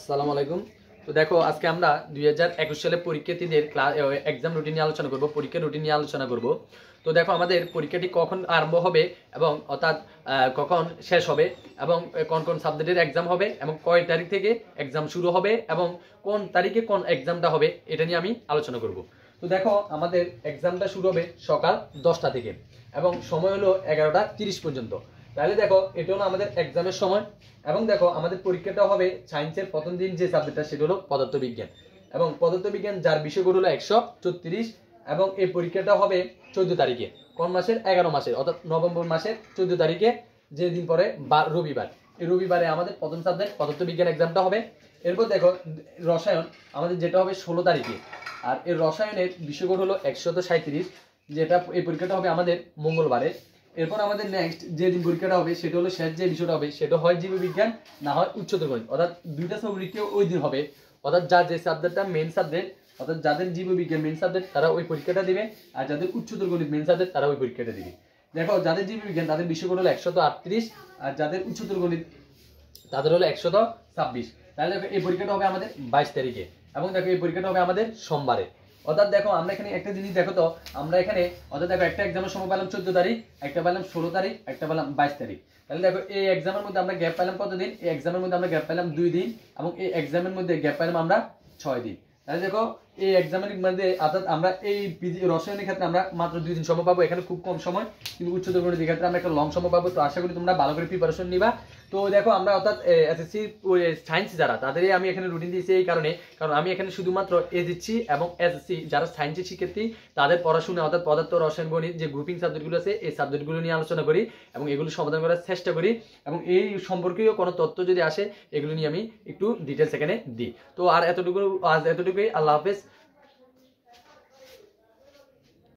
আসসালামু আলাইকুম। তো দেখো আজকে আমরা 2021 সালে পরীক্ষার্থীদের এক্সাম রুটিন নিয়ে আলোচনা করব, পরীক্ষার রুটিন নিয়ে আলোচনা করব। তো দেখো আমাদের পরীক্ষাটি কখন আরম্ভ হবে এবং অর্থাৎ কখন শেষ হবে এবং কোন কোন সাবজেক্টের এক্সাম হবে এবং কয় তারিখ থেকে এক্সাম শুরু হবে এবং কোন তারিখে কোন এক্সামটা হবে এটা নিয়ে আমি আলোচনা করব। তো দেখো আমাদের এক্সামটা শুরু হবে সকাল 10টা থেকে এবং সময় হলো 11টা 30 পর্যন্ত। তাহলে দেখো এটা হলো আমাদের এক্সামের সময় এবং দেখো আমাদের পরীক্ষাটা হবে সায়েন্সের প্রথম দিন যে সাবজেক্টটা সেটা হলো পদার্থবিজ্ঞান এবং পদার্থবিজ্ঞান যার বিষয়গুলো হলো 134 এবং এই পরীক্ষাটা হবে 14 তারিখে কোন মাসের 11 মাসের অর্থাৎ নভেম্বর মাসের 14 তারিখে, যেদিন পরে রবিবার। এই রবিবারে আমাদের প্রথম সাবজেক্ট পদার্থবিজ্ঞান এক্সামটা হবে। এরপর দেখো রসায়ন আমাদের যেটা হবে 16 তারিখে, আর এই রসায়নের বিষয়গুলো হলো 137, যেটা এই পরীক্ষাটা হবে আমাদের মঙ্গলবারে। এরপর আমাদের নেক্সট যে দিন পরীক্ষাটা হবে সেটা হলো শেষ যে বিষয়টা হবে সেটা হয় জীববিজ্ঞান, না হয় উচ্চতর গণিত, অর্থাৎ দুইটা পরীক্ষা ওই দিন হবে। অর্থাৎ যার যে সাবজেক্টটা মেন সাবজেক্ট, অর্থাৎ যাদের জীববিজ্ঞান মেন সাবজেক্ট তারা ওই পরীক্ষাটা দিবে, আর যাদের উচ্চতর গণিত মেন সাবজেক্ট তারা ওই পরীক্ষাটা দিবে। দেখো যাদের জীববিজ্ঞান তাদের বিষয়গুলো হলো 138, আর যাদের উচ্চতর গণিত তাদের হলো 126। তাহলে দেখো এই পরীক্ষাটা হবে আমাদের 22 তারিখে এবং দেখো এই পরীক্ষাটা হবে আমাদের সোমবারে। অর্থাৎ দেখো আমরা এখানে একটা জিনিস দেখো, তো আমরা এখানে অর্থাৎ দেখো একটা এক্সামের সময় পেলাম 14 তারিখ, একটা পেলাম 16 তারিখ, একটা পেলাম 22 তারিখ। তাহলে দেখো এই এক্সামের মধ্যে আমরা গ্যাপ পেলাম কতদিন? এই এক্সামের মধ্যে আমরা গ্যাপ পেলাম 2 দিন এবং এই এক্সামের মধ্যে গ্যাপ পেলাম আমরা 6 দিন। তাহলে দেখো এই এক্সামের মধ্যে অর্থাৎ আমরা এই রসায়নের ক্ষেত্রে আমরা মাত্র 2 দিন সময় পাবো, এখানে খুব কম সময়, কিন্তু উচ্চতর গণিতের ক্ষেত্রে আমরা একটা লং সময় পাবো। তো আশা করি তোমরা ভালো করে প্রিপারেশন নিবা। তো দেখো আমরা অর্থাৎ এসএসসি সায়েন্স যারা তাদেরই আমি এখানে রুটিন দিয়েছি এই কারণে, কারণ আমি এখানে শুধুমাত্র এসএসসি এবং এসএসসি যারা সায়েন্সের শিক্ষার্থী তাদের পড়াশোনা অর্থাৎ পদার্থ রসায়ন গণিত যে গ্রুপিং সাবজেক্টগুলো আছে এই সাবজেক্টগুলো নিয়ে আলোচনা করি এবং এগুলো সমাধান করার চেষ্টা করি এবং এই সম্পর্কেও কোনো তথ্য যদি আসে এগুলো নিয়ে আমি একটু ডিটেলস এখানে দিই। তো আর এতটুকুই, আল্লাহ হাফেজ।